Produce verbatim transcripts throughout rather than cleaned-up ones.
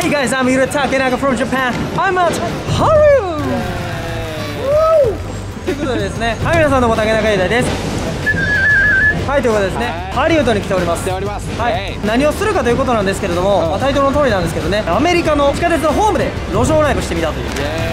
Hey guys, I'm Yura Takenaka from Japan. I'm at Haru! Woo! ということでですね、はい、皆さんどうも竹中裕太です。はい、ということでですね、ハリウッドに来ております。 来ております。 はい、何をするかということなんですけれども、まあ、タイトルの通りなんですけどね、アメリカの地下鉄のホームで路上ライブしてみたという。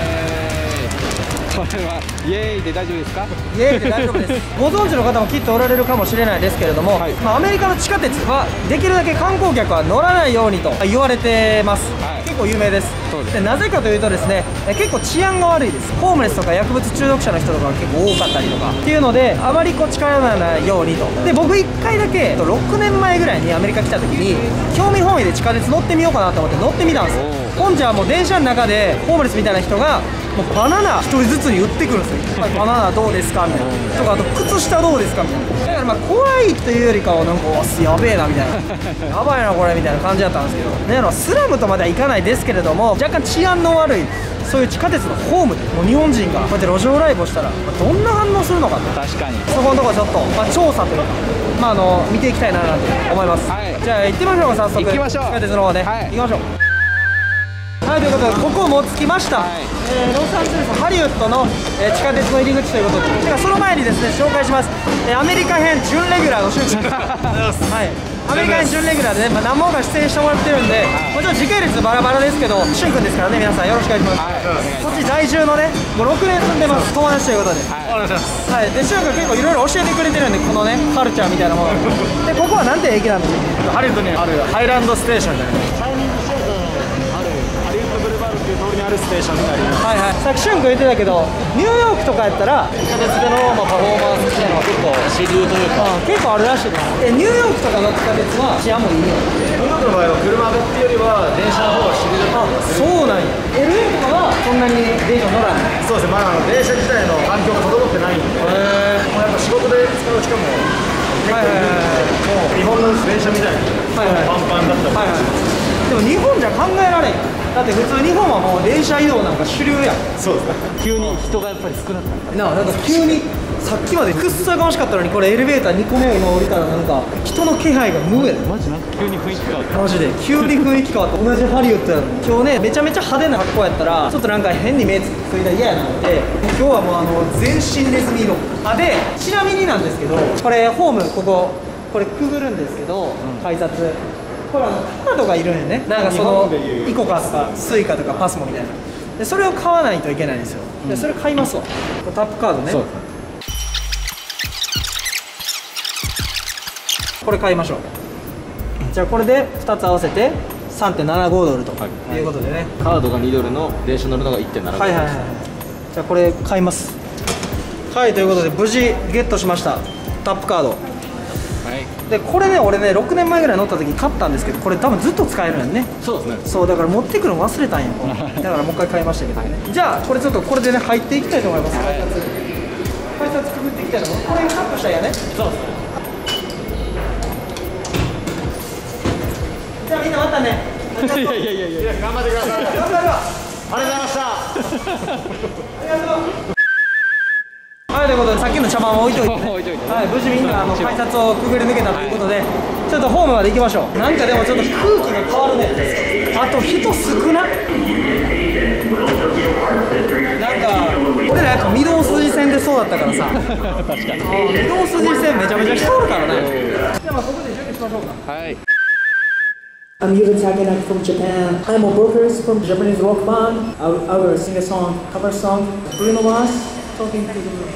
これはイエーイで大丈夫ですか？ イエーイで大丈夫です。ご存知の方もきっとおられるかもしれないですけれども、はい、まあ、アメリカの地下鉄はできるだけ観光客は乗らないようにと言われてます。はい、結構有名です。でなぜかというとですね、結構治安が悪いです。ホームレスとか薬物中毒者の人とかが結構多かったりとかっていうので、あまりこう近寄らないようにと。で僕いっかいだけろくねんまえぐらいにアメリカ来た時に興味本位で地下鉄乗ってみようかなと思って乗ってみたんですよ。ほんじゃもう電車の中でホームレスみたいな人がもうバナナひとりずつに売ってくるんですよ。バナナどうですかみたいなとか、あと靴下どうですかみたいな。だからまあ怖いというよりかはなんかやべえなみたいなやばいなこれみたいな感じだったんですけどね、スラムとまではいかないですけれども、若干治安の悪いそういう地下鉄のホームでもう日本人がこうやって路上ライブをしたら、まあ、どんな反応するのかって、 確かにそこのところちょっと、まあ、調査というか、まあ、あの見ていきたいななんて思います。はい、じゃあ行ってみましょうか。早速行きましょう。 地下鉄の方ね、はい、行きましょう。はい、ということでここも着きました、はい、えー、ロサンゼルスハリウッドの、えー、地下鉄の入り口ということで、ではその前にですね紹介します、えー、アメリカ編準レギュラーのシュン君はいアメリカ編準レギュラーでね、まあ、何本か出演してもらってるんで、はい、もちろん時系列バラバラですけどシュン君ですからね、皆さんよろしくお願いします。はい、こっち在住のねもうろくねん住んでます友達ということで、はい、お願いします。はい、でシュン君結構いろいろ教えてくれてるんで、このねカルチャーみたいなもので、ここはなんて駅なんですか？ハリウッドにあるハイランドステーションじゃないですか。あるステーションになります。はいはい。さっきシュン君言ってたけど、ニューヨークとかやったら地下鉄での、まあ、パフォーマンスっていうのは結構主流というか、うん、結構あるらしいです。え、ニューヨークとかの地下鉄は治安もいいよ。ニューヨークの場合は車っていうよりは電車の方が主流だったりする。そうなんや。エルエー とかはそんなに電車乗らない。そうですね。まだあの電車自体の環境が整ってないんで、へえ。まあやっぱ仕事で使うしかも結構いるんで、もう日本の電車みたいにパンパンだったり。はいはい。でも日本じゃ考えられん。だって普通日本はもう電車移動なんか主流やん。そうですね。急に人がやっぱり少なくなったな。なんか急にさっきまでくっそ楽しかったのに、これエレベーターにこめを今降りたらなんか人の気配が無やで。マジなんか急に雰囲気変わった。マジで急に雰囲気変わった。同じハリウッドやのに今日ねめちゃめちゃ派手な格好やったらちょっとなんか変に目つくいたら嫌やなので、今日はもうあの全身ネズミ色。あでちなみになんですけど、これホームこここれくぐるんですけど、うん、改札これあのカードがいるんよね。なんかそのイコカとかスイカとかパスモみたいなで、それを買わないといけないんですよ。でそれ買いますわ。タップカードね。これ買いましょう。じゃあこれでふたつ合わせて さんてんななご ドルということでね、 カードがにドルの電車乗るのが いってんななご ドル。はいはいはい。 じゃあこれ買います。はい、ということで無事ゲットしましたタップカード。でこれね俺ねろくねんまえぐらい乗った時に買ったんですけど、これ多分ずっと使えるんね。そうですね。そうだから持ってくるの忘れたんやだからもう一回買いましたけどね。じゃあこれちょっとこれでね入っていきたいと思います。改札改札くぐっていきたいと思います。これカットしたんやね。そうですね。じゃあみんなまたね。いやいやいやいや頑張ってください。頑張るわ。ありがとうございました。ありがとう。はい、ということでさっきの茶碗を置いといて、ね、はい、無事みんなあの改札をくぐり抜けたということで、ちょっとホームまで行きましょう。なんかでもちょっと空気が変わるね。あと人少な。なんか俺らやっぱ御堂筋線でそうだったからさ確かに御堂筋線めちゃめちゃ人おるからね。じゃあまあここで準備しましょうか。はい。I'm Yura Takenaka from Japan. I'm a Brokers from Japanese rock band. I will, I will sing a song, cover song, Bruno Mars, talking to the moon.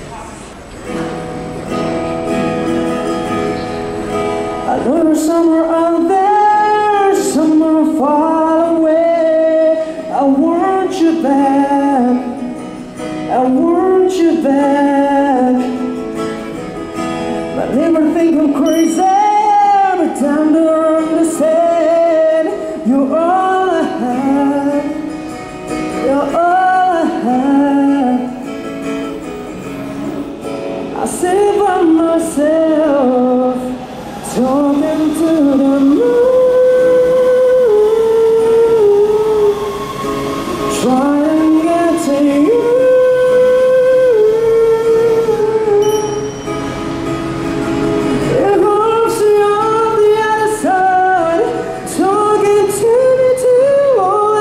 I know you're somewhere out there, somewhere far away. I want you back, I want you back. But never think I'm crazy every time to understand. You're all I have, you're all I have. I sit by myself, talking to the moon, trying to get to you. If I'm still on the other side, talking to me too.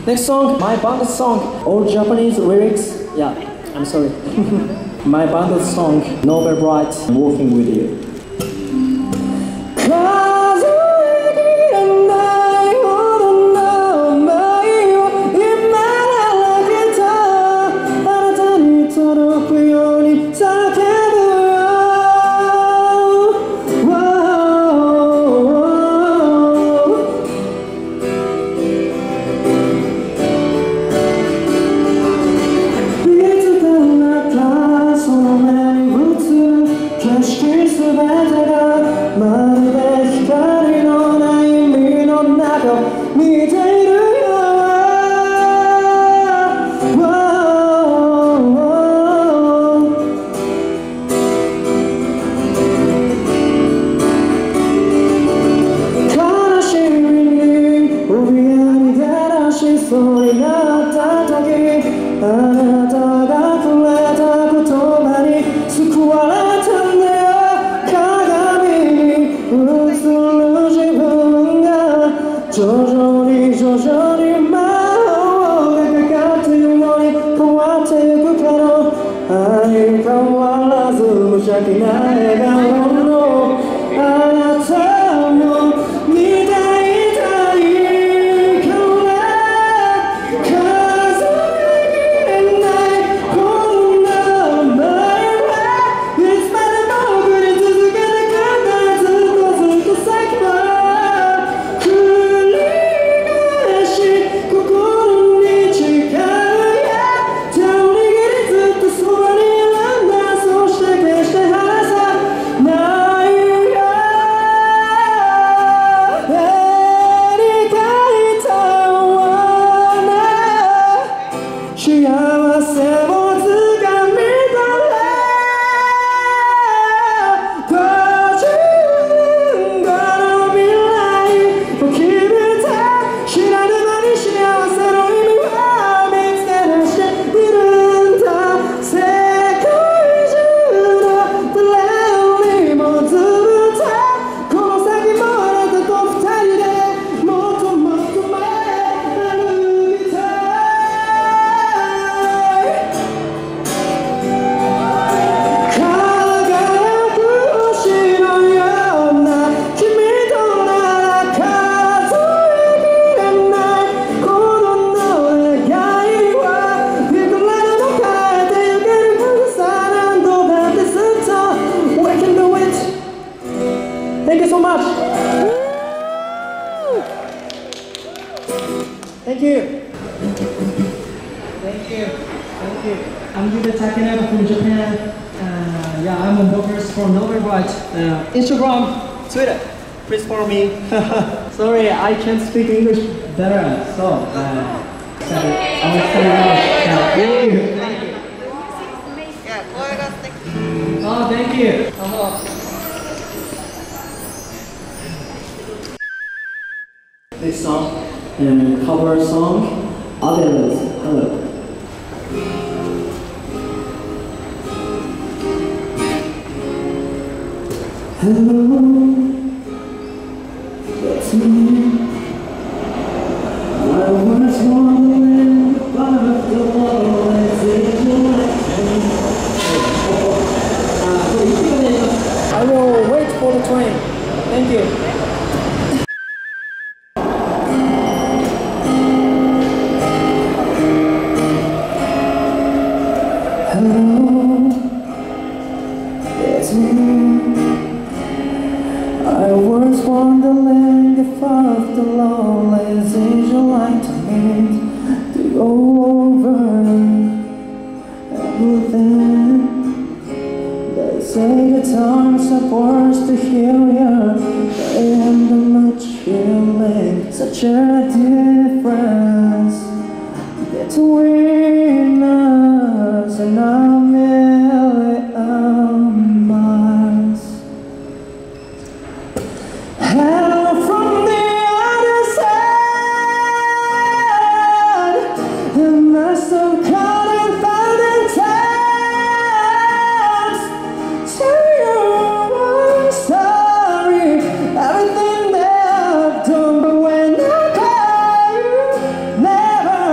Next song, my band's song, all Japanese lyrics. Yeah, I'm sorry. My band's song, Nobel Bright, Walking with You. 「Never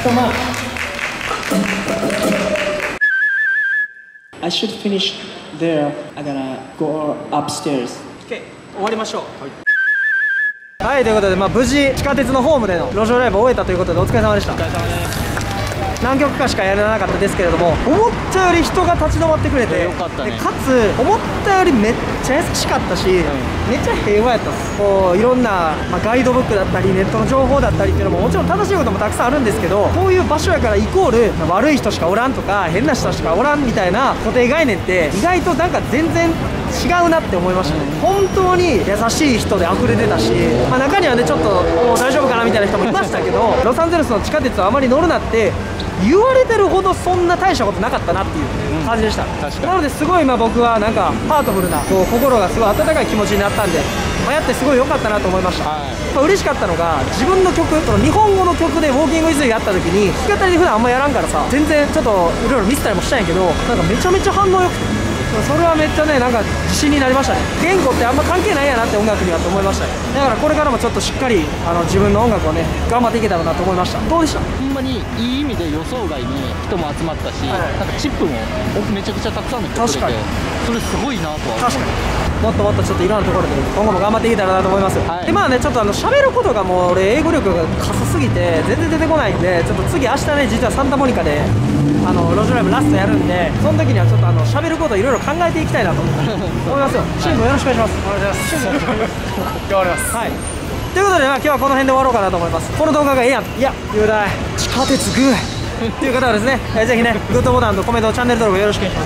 トマン。I should finish there. I'm gonna go upstairs. OK、終わりましょう。はい、ということで、まあ、無事地下鉄のホームでの路上ライブを終えたということでお疲れ様でした。お疲れ様です。何曲かしかやらなかったですけれども、思ったより人が立ち止まってくれて、 よかったね。 でかつ思ったよりめっちゃ優しかったし、うん、めっちゃ平和やったっす。こういろんな、まあ、ガイドブックだったりネットの情報だったりっていうのももちろん正しいこともたくさんあるんですけど、こういう場所やからイコール、まあ、悪い人しかおらんとか変な人しかおらんみたいな固定概念って意外となんか全然違うなって思いましたね。本当に優しい人で溢れてたし、まあ、中にはねちょっともう大丈夫かなみたいな人もいましたけどロサンゼルスの地下鉄はあまり乗るなって言われてるほどそんな大したことなかったなっていう感じでした、うん、なのですごい今僕はなんかハートフルなこう心がすごい温かい気持ちになったんで、まあ、やってすごい良かったなと思いました、はい、まあ、嬉しかったのが自分の曲、その日本語の曲でウォーキングイズユーやった時に弾き語りで普段あんまやらんからさ全然ちょっといろいろ見せたりもしたんやけど、なんかめちゃめちゃ反応良くてそれはめっちゃねなんか自信になりましたね。言語ってあんま関係ないやなって音楽にはと思いましたね。だからこれからもちょっとしっかりあの自分の音楽をね頑張っていけたらなと思いました。どうでした？ ほんまにいい意味で予想外に人も集まったし、はい、なんかチップもめちゃくちゃたくさんの人くれて、それすごいなとは思う。確かにもっともっとちょっといろんなところで今後も頑張っていけたらなと思います、はい、でまあねちょっとあの喋ることがもう俺英語力がかさすぎて全然出てこないんで、ちょっと次明日ね実はサンタモニカであの路上ライブラストやるんで、その時にはちょっとあの喋ることいろいろ考えていきたいなと思いますよ。シン君よろしくお願いします。お願いします。頑張ります。はい。ということで、まあ、今日はこの辺で終わろうかなと思います。この動画がええやん、いや雄大地下鉄グーっていう方はですね、えー、ぜひねグッドボタンとコメント、チャンネル登録よろしくお願いします。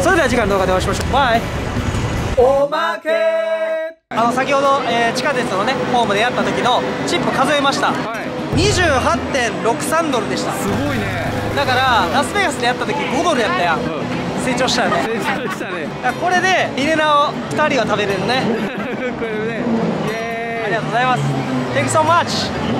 それでは次回の動画でお会いしましょう。バイ。おまけあの先ほど、えー、地下鉄のねホームでやった時のチップ数えました、はい、にじゅうはちてんろくさんドルでした。すごいね。だからラスベガスでやった時ごドルやったやん、うん、成長したよね。成長したね。これでリネナをふたりは食べれるねこれね。イエーイ。ありがとうございます。 Thank you so much.